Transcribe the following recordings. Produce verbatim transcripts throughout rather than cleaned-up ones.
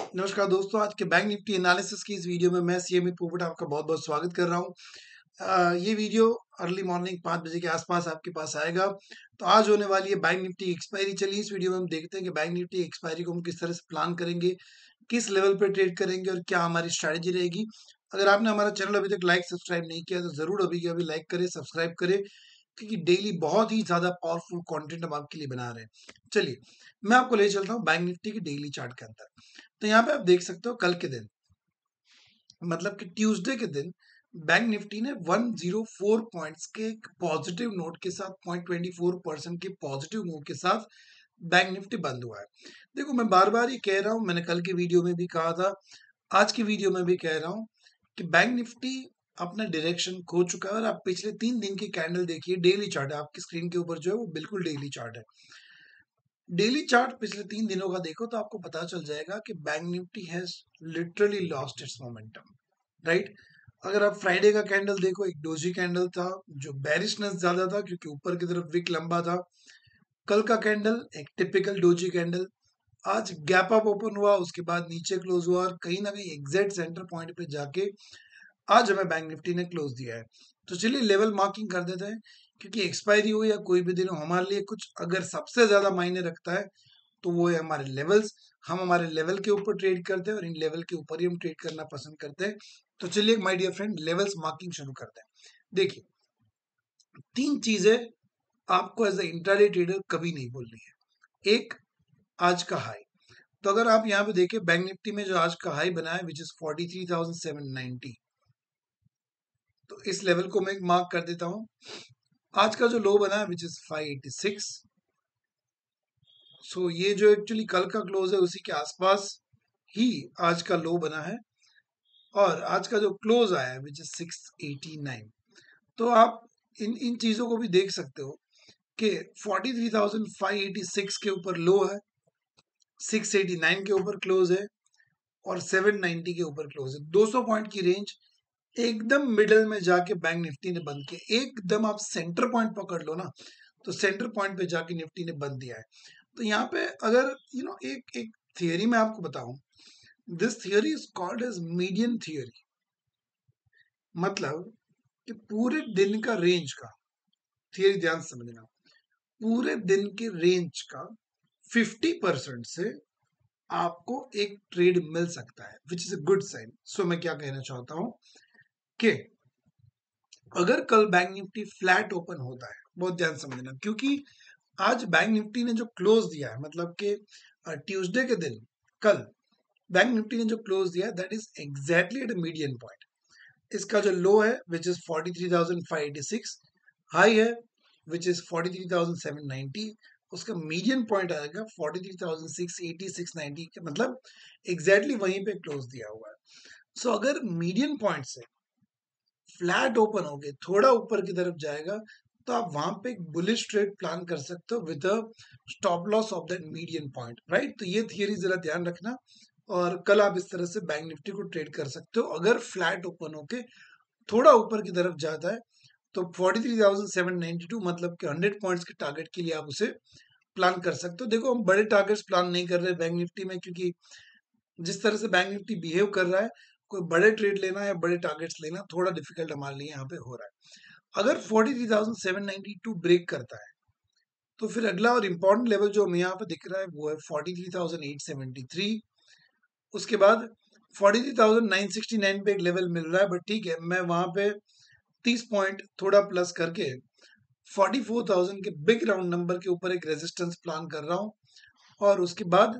नमस्कार दोस्तों, आज के बैंक निफ्टी एनालिसिस की इस वीडियो में मैं सी अमित पोपट आपका बहुत-बहुत स्वागत कर रहा हूँ। अ, ये वीडियो अर्ली मॉर्निंग पाँच बजे के आसपास आपके पास आएगा। तो आज होने वाली है बैंक निफ्टी की एक्सपायरी। चलिए इस वीडियो में हम देखते हैं कि बैंक निफ्टी एक्सपायरी को हम किस तरह से प्लान करेंगे, किस लेवल पे ट्रेड करेंगे और क्या हमारी स्ट्रैटेजी रहेगी। अगर आपने हमारा चैनल अभी तक लाइक सब्सक्राइब नहीं किया तो ज़रूर अभी के अभी लाइक करें, सब्सक्राइब करें, क्योंकि डेली बहुत ही ज़्यादा पावरफुल कंटेंट हम आपके लिए बना रहे हैं। चलिए, मैं आपको ले चलता हूँ बैंक निफ्टी की डेली चार्ट के अंदर। तो यहाँ पे आप देख सकते हो कल के दिन, मतलब कि ट्यूसडे के दिन बैंक निफ्टी ने एक सौ चार पॉइंट्स के एक पॉजिटिव नोट के साथ पॉइंट ट्वेंटी फोर परसेंट के पॉजिटिव मूव के साथ बैंक निफ्टी बंद हुआ है। देखो, मैं बार बार ये कह रहा हूँ, मैंने कल की वीडियो में भी कहा था, आज की वीडियो में भी कह रहा हूँ कि बैंक निफ्टी अपना डायरेक्शन खो चुका है। और आप पिछले तीन दिन की कैंडल देखिए, डेली चार्ट है आपकी स्क्रीन के ऊपर जो है वो बिल्कुल डेली चार्ट है। डेली चार्ट पिछले तीन दिनों का देखो तो आपको पता चल जाएगा कि bank Nifty has literally lost its momentum, right. अगर आप फ्राइडे का कैंडल देखो, एक डोजी कैंडल था जो बेरिशनेस ज्यादा था क्योंकि ऊपर की तरफ विक लंबा था। कल का कैंडल एक टिपिकल डोजी कैंडल। आज गैप अप ओपन हुआ, उसके बाद नीचे क्लोज हुआ और कहीं ना कहीं एग्जैक्ट सेंटर पॉइंट पे जाके आज हमें बैंक निफ्टी ने क्लोज दिया है। तो चलिए लेवल मार्किंग कर देते हैं, क्योंकि एक्सपायरी हो या कोई भी दिन हो, हमारे लिए कुछ अगर सबसे ज्यादा मायने रखता है तो वो है हमारे लेवल्स। हम हमारे लेवल के ऊपर ट्रेड करते हैं और इन लेवल के ऊपर ही हम ट्रेड करना पसंद करते हैं। तो चलिए my dear friend, levels marking शुरू करते हैं। देखिए, तीन चीजें आपको एज ए इंट्राडे ट्रेडर कभी नहीं बोलनी है। एक, आज का हाई। तो अगर आप यहाँ पे देखें बैंक निफ्टी में जो आज का हाई बना है which is forty three thousand seven ninety, तो इस लेवल को मैं मार्क कर देता हूं। आज का जो लो बना है which is five eighty six, so ये जो एक्चुअली कल का क्लोज है उसी के आसपास ही आज का लो बना है। और आज का जो क्लोज आया है which is six eighty nine. तो आप इन इन चीजों को भी देख सकते हो कि forty three thousand five eighty six के ऊपर लो है, सिक्स एटी नाइन के ऊपर क्लोज है और सेवन नाइनटी के ऊपर क्लोज है। दो सौ पॉइंट की रेंज एकदम मिडल में जाके बैंक निफ्टी ने बंद किया। एकदम आप सेंटर पॉइंट पकड़ लो ना, तो सेंटर पॉइंट पे जाके निफ्टी ने बंद दिया है। तो यहाँ पे अगर यू नो एक एक थियरी मैं आपको बताऊं, this theory is called as median theory. मतलब कि पूरे दिन का रेंज का थियरी, ध्यान से समझना, पूरे दिन के रेंज का फिफ्टी परसेंट से आपको एक ट्रेड मिल सकता है which is a good sign. So मैं क्या कहना चाहता हूं कि अगर कल बैंक निफ्टी फ्लैट ओपन होता है, बहुत ध्यान समझना, क्योंकि आज बैंक निफ्टी ने जो क्लोज दिया है, मतलब कि ट्यूसडे के दिन कल बैंक निफ्टी ने जो क्लोज दिया है that is exactly at median point. इसका जो लो है which is forty three thousand five eighty six, high है which is forty three thousand seven ninety, उसका मीडियन पॉइंट आएगा forty three thousand six eighty six ninety के, मतलब exactly वहीं पे क्लोज दिया हुआ है। सो so, अगर मीडियन पॉइंट से फ्लैट ओपन हो गए, थोड़ा ऊपर की तरफ जाएगा, तो आप वहां पे एक बुलिश ट्रेड प्लान कर सकते हो with a stop loss off that median point, right. तो ये थियरी जरा ध्यान रखना और कल आप इस तरह से बैंक निफ्टी को ट्रेड कर सकते हो। अगर फ्लैट ओपन होके थोड़ा ऊपर की तरफ जाता है तो forty three thousand seven ninety two, मतलब कि हंड्रेड पॉइंट्स के टारगेट के लिए आप उसे प्लान कर सकते हो। देखो, हम बड़े टारगेट्स प्लान नहीं कर रहे बैंक निफ्टी में, क्योंकि जिस तरह से बैंक निफ्टी बिहेव कर रहा है, कोई बड़े ट्रेड लेना या बड़े टारगेट्स लेना थोड़ा डिफिकल्ट हमारे लिए यहाँ पे हो रहा है। अगर forty three thousand seven ninety two break करता है तो फिर अगला और इम्पोर्टेंट लेवल जो हमें यहाँ पे दिख रहा है वो है forty three thousand eight seventy three. उसके बाद forty three thousand nine sixty nine पे एक लेवल मिल रहा है, बट ठीक है, मैं वहां पे तीस पॉइंट थोड़ा प्लस करके फोर्टी फोर थाउजेंड के बिग राउंड नंबर के ऊपर एक रेजिस्टेंस प्लान कर रहा हूँ। और उसके बाद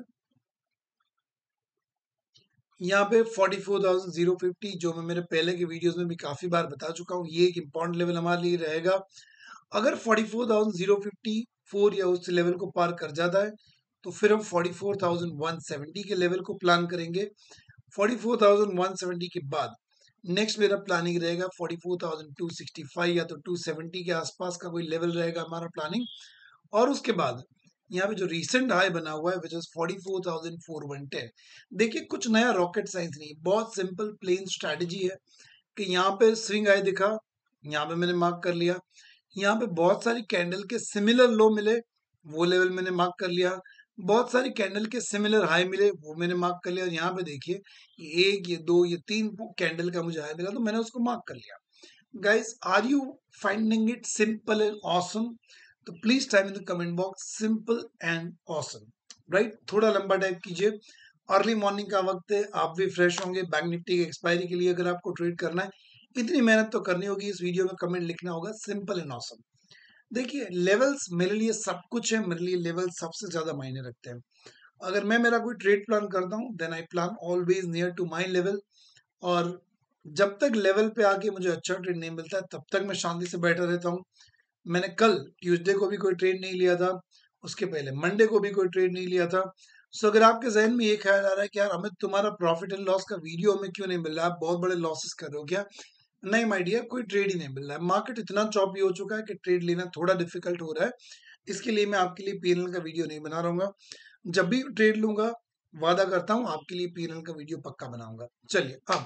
यहाँ पे फोर्टी फोर थाउजेंड फिफ्टी, जो मैं मेरे पहले के वीडियोस में भी काफी बार बता चुका हूँ, ये एक इम्पॉर्टेंट लेवल हमारे लिए रहेगा। अगर forty four thousand fifty four या उस लेवल को पार कर जाता है तो फिर हम forty four thousand one seventy के लेवल को प्लान करेंगे। Forty four thousand one seventy के बाद नेक्स्ट मेरा प्लानिंग रहेगा forty four thousand two sixty five या तो टू सेवेंटी के आसपास का कोई लेवल रहेगा हमारा प्लानिंग। और उसके बाद यहाँ पे जो रिसेंट हाई बना हुआ है which is forty four thousand four one ten. देखिए, कुछ नया रॉकेट साइंस नहीं, बहुत सिंपल प्लेन स्ट्रैटेजी है कि यहाँ पे स्विंग हाई दिखा, यहाँ पे मैंने मार्क कर लिया। यहाँ पे बहुत सारी कैंडल के सिमिलर लो मिले, वो लेवल मैंने मार्क कर लिया। बहुत सारी कैंडल के सिमिलर हाई मिले, वो मैंने मार्क कर लिया। और यहाँ पे देखिए ये एक, ये दो, ये तीन कैंडल का मुझे हाई मिला, तो मैंने उसको मार्क कर लिया। Guys, are you finding it simple and awesome? तो please type in the comment box simple and awesome, right? थोड़ा लंबा टाइप कीजिए, अर्ली मॉर्निंग का वक्त है, आप भी फ्रेश होंगे बैंक निफ्टी की एक्सपायरी के लिए। अगर आपको ट्रेड करना है, इतनी मेहनत तो करनी होगी, इस वीडियो में कमेंट लिखना होगा सिंपल एंड ऑसम। देखिए, लेवल्स मेरे लिए सब कुछ है, मेरे लिए लेवल सबसे ज्यादा मायने रखते हैं। अगर मैं मेरा कोई ट्रेड प्लान करता हूँ, then I plan always near to my level. और जब तक लेवल पे आके मुझे अच्छा ट्रेड नहीं मिलता है, तब तक मैं शांति से बैठा रहता हूँ। मैंने कल ट्यूसडे को भी कोई ट्रेड नहीं लिया था, उसके पहले मंडे को भी कोई ट्रेड नहीं लिया था। सो अगर आपके जहन में ये ख्याल आ रहा है कि यार अमित, तुम्हारा प्रॉफिट एंड लॉस का वीडियो हमें क्यों नहीं मिल रहा है, आप बहुत बड़े लॉसेस कर रहे हो क्या? नहीं माय डियर, कोई ट्रेड ही नहीं मिल रहा है। मार्केट इतना चॉपी हो चुका है कि ट्रेड लेना थोड़ा डिफिकल्ट हो रहा है। इसके लिए मैं आपके लिए पीएनएल का वीडियो नहीं बना रहूंगा। जब भी ट्रेड लूंगा, वादा करता हूं आपके लिए पीएनएल का वीडियो पक्का बनाऊंगा। चलिए, अब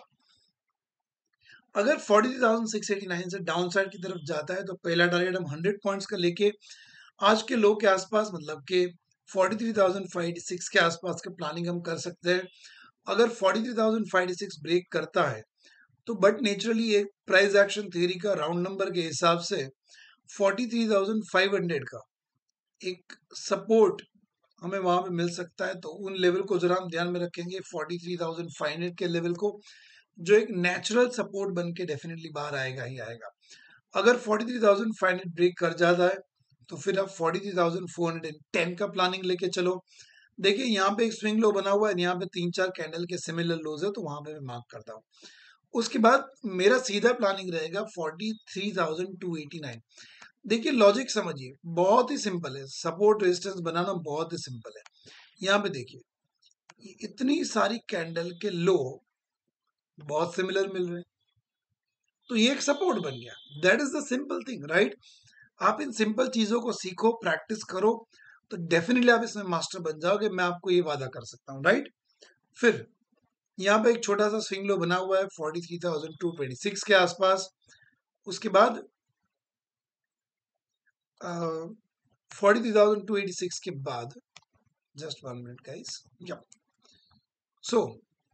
अगर forty three thousand six eighty nine से डाउन साइड की तरफ जाता है, तो पहला टारगेट हम हंड्रेड पॉइंट्स का लेके आज के लो के आसपास, मतलब कि forty three thousand five eighty six के आसपास के प्लानिंग हम कर सकते हैं। अगर forty three thousand five eighty six break करता है, तो बट नेचुरली एक प्राइस एक्शन थ्योरी का राउंड नंबर के हिसाब से forty three thousand five hundred का एक सपोर्ट हमें वहां पे मिल सकता है। तो उन लेवल को जरा हम ध्यान में रखेंगे, forty three thousand five hundred के लेवल को, जो एक नेचुरल सपोर्ट बन के डेफिनेटली बाहर आएगा ही आएगा। अगर forty three thousand five hundred break कर जाता है, तो फिर आप forty three thousand four hundred ten का प्लानिंग लेके चलो। देखिए, यहाँ पे एक स्विंग लो बना हुआ है, यहाँ पे तीन चार कैंडल के सिमिलर लोज है, तो वहां पे मैं मार्क करता हूँ। उसके बाद मेरा सीधा प्लानिंग रहेगा forty three thousand two eighty nine. देखिए, लॉजिक समझिए, बहुत ही सिंपल है, सपोर्ट रेजिस्टेंस बनाना बहुत ही सिंपल है। यहाँ पे देखिए, इतनी सारी कैंडल के लो बहुत सिमिलर मिल रहे हैं, तो ये एक सपोर्ट बन गया। That is the simple thing, right? आप इन सिंपल चीजों को सीखो, प्रैक्टिस करो, तो डेफिनेटली आप इसमें मास्टर बन जाओगे, मैं आपको ये वादा कर सकता हूँ, राइट? फिर यहाँ पे एक छोटा सा स्विंग लो बना हुआ है forty three thousand two twenty six के आसपास। उसके बाद forty three thousand two eighty six के बाद, जस्ट वन मिनट गाइस, या सो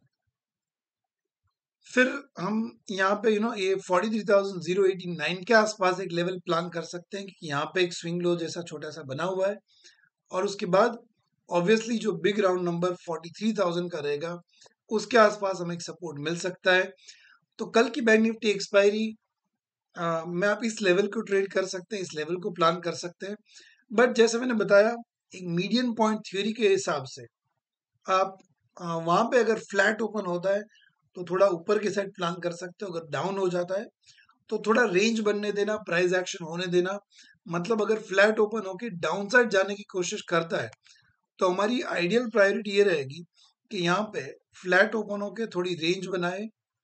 फिर हम यहाँ पे यू नो ये forty three thousand zero eighty nine के आसपास एक लेवल प्लान कर सकते हैं, कि यहाँ पे एक स्विंग लो जैसा छोटा सा बना हुआ है। और उसके बाद ऑब्वियसली जो big round number forty three thousand का रहेगा, उसके आसपास हमें एक सपोर्ट मिल सकता है। तो कल की बैंक निफ्टी एक्सपायरी में आप इस लेवल को ट्रेड कर सकते हैं, इस लेवल को प्लान कर सकते हैं। बट जैसे मैंने बताया, एक मीडियन पॉइंट थ्योरी के हिसाब से आप वहां पे अगर फ्लैट ओपन होता है, तो थोड़ा ऊपर के साइड प्लान कर सकते हो। अगर डाउन हो जाता है, तो थोड़ा रेंज बनने देना, प्राइस एक्शन होने देना। मतलब अगर फ्लैट ओपन होके डाउन साइड जाने की कोशिश करता है, तो हमारी आइडियल प्रायोरिटी ये रहेगी कि यहाँ पे फ्लैट ओपन होके थोड़ी रेंज बनाए,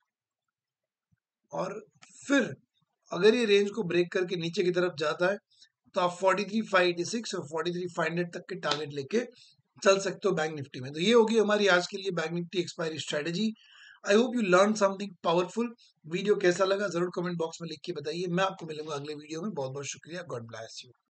और फिर अगर ये रेंज को ब्रेक करके नीचे की तरफ जाता है, तो आप forty three five eighty six और फोर्टी थ्री फाइव हंड्रेड तक के टारगेट लेके चल सकते हो बैंक निफ्टी में। तो ये होगी हमारी आज के लिए bank Nifty expiry strategy. I hope you learn something powerful. Video कैसा लगा जरूर कमेंट बॉक्स में लिख के बताइए। मैं आपको मिलूंगा अगले वीडियो में। बहुत बहुत शुक्रिया। God bless you.